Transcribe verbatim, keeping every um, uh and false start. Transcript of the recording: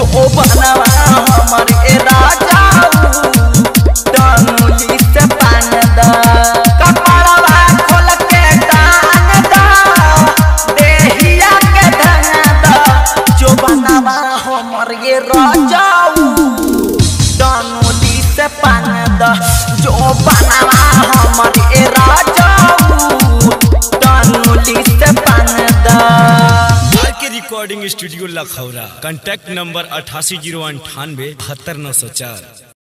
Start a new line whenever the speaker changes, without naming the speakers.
जो बनवा हमर ए राजा डानुली से पान दा कपड़वा खोल के दान दा देहिया के धन दा जो बनवा हमर ए राजा डानुली से पान दा जो बनवा हमर ए राजा डानुली से पान दा।
Recording studio Lakhaura, contact number अठासी जीरो अंठानवे बहत्तर नौ सौ चार।